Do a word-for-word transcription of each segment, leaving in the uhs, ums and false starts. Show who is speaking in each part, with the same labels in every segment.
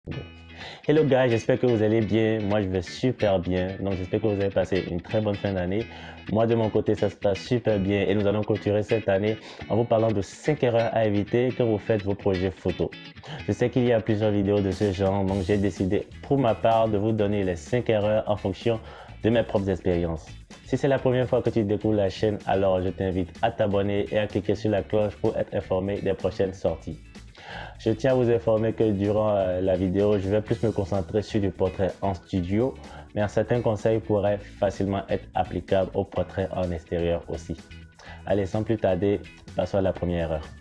Speaker 1: Hello guys, j'espère que vous allez bien. Moi, je vais super bien. Donc, j'espère que vous avez passé une très bonne fin d'année. Moi, de mon côté, ça se passe super bien et nous allons clôturer cette année en vous parlant de cinq erreurs à éviter quand vous faites vos projets photos. Je sais qu'il y a plusieurs vidéos de ce genre, donc j'ai décidé pour ma part de vous donner les cinq erreurs en fonction de mes propres expériences. Si c'est la première fois que tu découvres la chaîne, alors je t'invite à t'abonner et à cliquer sur la cloche pour être informé des prochaines sorties. Je tiens à vous informer que durant la vidéo, je vais plus me concentrer sur du portrait en studio, mais certains conseils pourraient facilement être applicables au portrait en extérieur aussi. Allez, sans plus tarder, passons à la première erreur.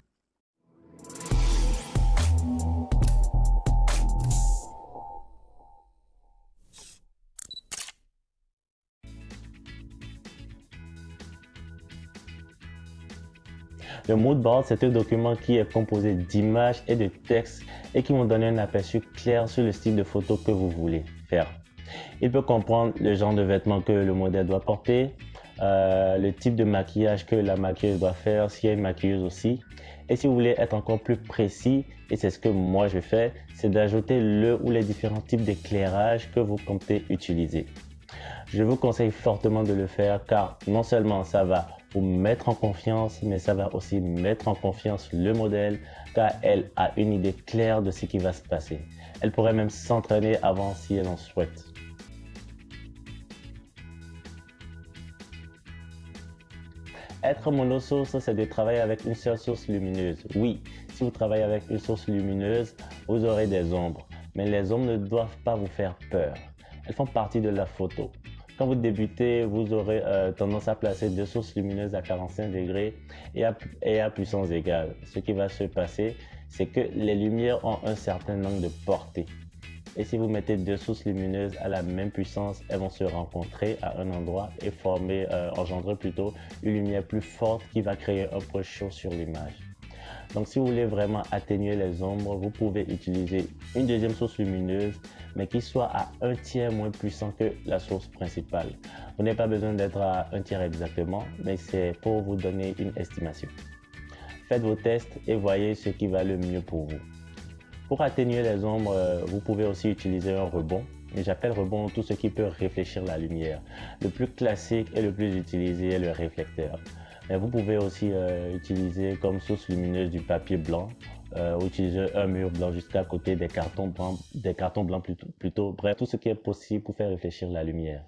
Speaker 1: Le mood board, c'est un document qui est composé d'images et de textes et qui vont donner un aperçu clair sur le style de photo que vous voulez faire. Il peut comprendre le genre de vêtements que le modèle doit porter, euh, le type de maquillage que la maquilleuse doit faire, s'il y a une maquilleuse aussi. Et si vous voulez être encore plus précis, et c'est ce que moi je fais, c'est d'ajouter le ou les différents types d'éclairage que vous comptez utiliser. Je vous conseille fortement de le faire car non seulement ça va vous mettre en confiance, mais ça va aussi mettre en confiance le modèle car elle a une idée claire de ce qui va se passer. Elle pourrait même s'entraîner avant si elle en souhaite. Être monosource, c'est de travailler avec une seule source lumineuse. Oui, si vous travaillez avec une source lumineuse, vous aurez des ombres. Mais les ombres ne doivent pas vous faire peur. Elles font partie de la photo. Quand vous débutez, vous aurez euh, tendance à placer deux sources lumineuses à quarante-cinq degrés et à, et à puissance égale. Ce qui va se passer, c'est que les lumières ont un certain angle de portée. Et si vous mettez deux sources lumineuses à la même puissance, elles vont se rencontrer à un endroit et former, euh, engendrer plutôt une lumière plus forte qui va créer un peu chaud sur l'image. Donc si vous voulez vraiment atténuer les ombres, vous pouvez utiliser une deuxième source lumineuse, mais qui soit à un tiers moins puissant que la source principale. Vous n'avez pas besoin d'être à un tiers exactement, mais c'est pour vous donner une estimation. Faites vos tests et voyez ce qui va le mieux pour vous. Pour atténuer les ombres, vous pouvez aussi utiliser un rebond. Et j'appelle rebond tout ce qui peut réfléchir la lumière. Le plus classique et le plus utilisé est le réflecteur. Mais vous pouvez aussi euh, utiliser comme source lumineuse du papier blanc euh, ou utiliser un mur blanc jusqu'à côté des cartons blancs, des cartons blancs plutôt, plutôt. Bref, tout ce qui est possible pour faire réfléchir la lumière.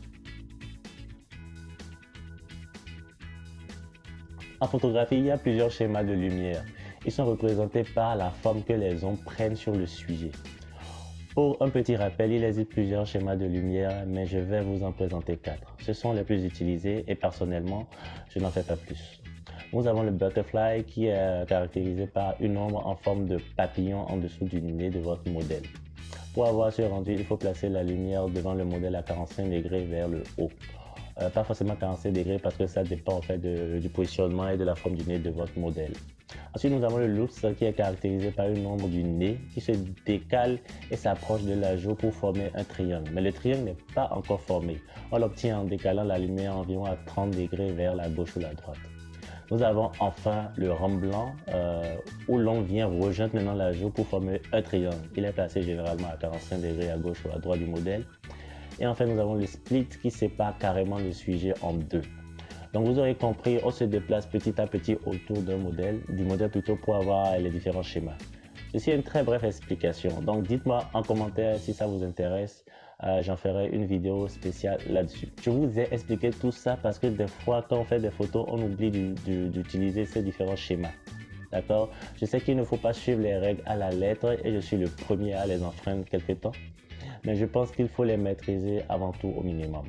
Speaker 1: En photographie, il y a plusieurs schémas de lumière. Ils sont représentés par la forme que les ombres prennent sur le sujet. Pour un petit rappel, il existe plusieurs schémas de lumière, mais je vais vous en présenter quatre. Ce sont les plus utilisés et personnellement, je n'en fais pas plus. Nous avons le butterfly qui est caractérisé par une ombre en forme de papillon en dessous du nez de votre modèle. Pour avoir ce rendu, il faut placer la lumière devant le modèle à quarante-cinq degrés vers le haut. Euh, pas forcément quarante-cinq degrés parce que ça dépend en fait de, du positionnement et de la forme du nez de votre modèle. Ensuite, nous avons le loops qui est caractérisé par une ombre du nez qui se décale et s'approche de la joue pour former un triangle. Mais le triangle n'est pas encore formé. On l'obtient en décalant la lumière environ à trente degrés vers la gauche ou la droite. Nous avons enfin le rhum blanc euh, où l'on vient rejoindre maintenant la joue pour former un triangle. Il est placé généralement à quarante-cinq degrés à gauche ou à droite du modèle. Et enfin, nous avons le split qui sépare carrément le sujet en deux. Donc vous aurez compris, on se déplace petit à petit autour d'un modèle, du modèle plutôt pour avoir les différents schémas. Ceci est une très brève explication. Donc dites-moi en commentaire si ça vous intéresse. Euh, J'en ferai une vidéo spéciale là-dessus. Je vous ai expliqué tout ça parce que des fois, quand on fait des photos, on oublie d'utiliser ces différents schémas. D'accord? Je sais qu'il ne faut pas suivre les règles à la lettre et je suis le premier à les enfreindre quelque temps. Mais je pense qu'il faut les maîtriser avant tout au minimum.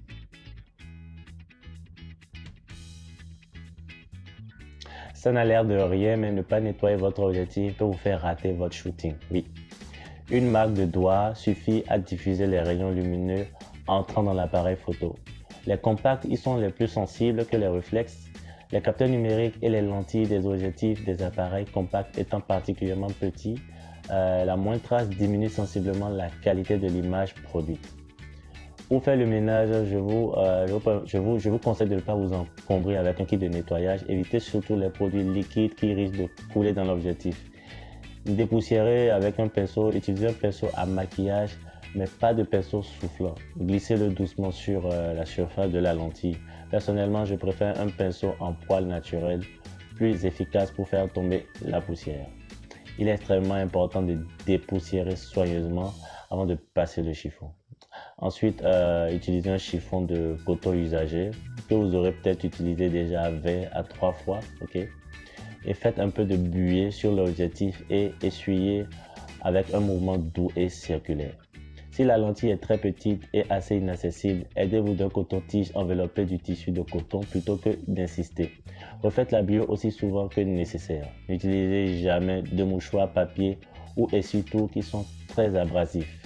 Speaker 1: Ça n'a l'air de rien, mais ne pas nettoyer votre objectif peut vous faire rater votre shooting. Oui. Une marque de doigt suffit à diffuser les rayons lumineux entrant dans l'appareil photo. Les compacts y sont les plus sensibles que les réflexes. Les capteurs numériques et les lentilles des objectifs des appareils compacts étant particulièrement petits, euh, la moindre trace diminue sensiblement la qualité de l'image produite. Pour faire le ménage, je vous, euh, je, vous, je vous conseille de ne pas vous encombrer avec un kit de nettoyage. Évitez surtout les produits liquides qui risquent de couler dans l'objectif. Dépoussiérer avec un pinceau, utilisez un pinceau à maquillage, mais pas de pinceau soufflant. Glissez-le doucement sur euh, la surface de la lentille. Personnellement, je préfère un pinceau en poil naturel, plus efficace pour faire tomber la poussière. Il est extrêmement important de dépoussiérer soigneusement avant de passer le chiffon. Ensuite, euh, utilisez un chiffon de coton usagé que vous aurez peut-être utilisé déjà vingt à trois fois, ok? Et faites un peu de buée sur l'objectif et essuyez avec un mouvement doux et circulaire. Si la lentille est très petite et assez inaccessible, aidez-vous d'un coton-tige enveloppé du tissu de coton plutôt que d'insister. Refaites la buée aussi souvent que nécessaire. N'utilisez jamais de mouchoirs papier ou essuie-tout qui sont très abrasifs.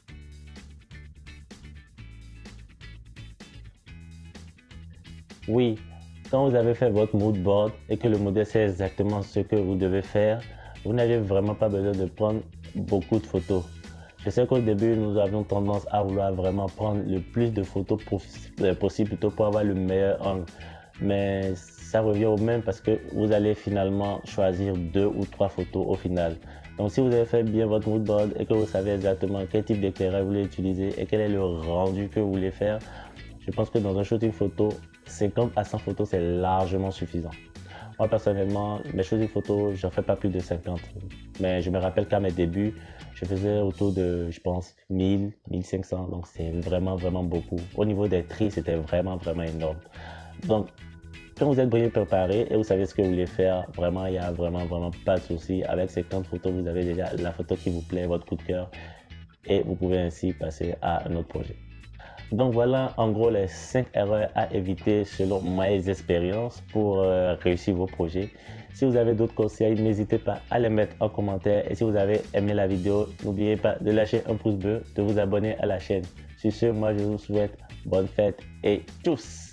Speaker 1: Oui, quand vous avez fait votre mood board et que le modèle sait exactement ce que vous devez faire, vous n'avez vraiment pas besoin de prendre beaucoup de photos. Je sais qu'au début, nous avions tendance à vouloir vraiment prendre le plus de photos possible plutôt pour avoir le meilleur angle. Mais ça revient au même parce que vous allez finalement choisir deux ou trois photos au final. Donc si vous avez fait bien votre mood board et que vous savez exactement quel type d'éclairage vous voulez utiliser et quel est le rendu que vous voulez faire, je pense que dans un shooting photo, cinquante à cent photos, c'est largement suffisant. Moi, personnellement, mes shootings photos, j'en fais pas plus de cinquante. Mais je me rappelle qu'à mes débuts, je faisais autour de, je pense, mille, mille cinq cents. Donc, c'est vraiment, vraiment beaucoup. Au niveau des tris, c'était vraiment, vraiment énorme. Donc, quand vous êtes bien préparé et vous savez ce que vous voulez faire, vraiment, il n'y a vraiment, vraiment pas de souci. Avec cinquante photos, vous avez déjà la photo qui vous plaît, votre coup de cœur. Et vous pouvez ainsi passer à un autre projet. Donc voilà en gros les cinq erreurs à éviter selon mes expériences pour euh, réussir vos projets. Si vous avez d'autres conseils, n'hésitez pas à les mettre en commentaire. Et si vous avez aimé la vidéo, n'oubliez pas de lâcher un pouce bleu, de vous abonner à la chaîne. Sur ce, moi je vous souhaite bonne fête et tchuss!